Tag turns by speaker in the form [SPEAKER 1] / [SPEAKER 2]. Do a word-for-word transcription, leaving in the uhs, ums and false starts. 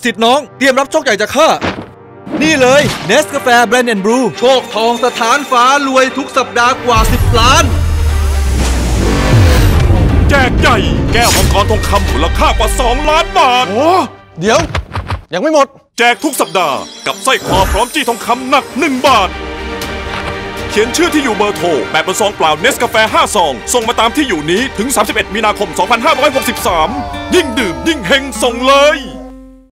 [SPEAKER 1] สิทธิ์น้องเตรียมรับโชคใหญ่จากข้านี่เลยเนสกาแฟแบรนด์แอนด์บรูโชคทองสถานฟ้ารวยทุกสัปดาห์กว่าสิบล้าน
[SPEAKER 2] แจกใหญ่แก้วมังกรทองคำมูลค่ากว่าสองล้านบาท
[SPEAKER 1] โอ้เดี๋ยวยังไม่หมด
[SPEAKER 2] แจกทุกสัปดาห์กับสร้อยคอพร้อมจี้ทองคำหนักหนึ่งบาทเขียนชื่อที่อยู่เบอร์โทรแปะบนซองเปล่าเนสกาแฟห้าซองส่งมาตามที่อยู่นี้ถึงสามสิบเอ็ดมีนาคมสองพันห้าร้อยหกสิบสามยิ่งดื่มยิ่งเฮงส่งเลย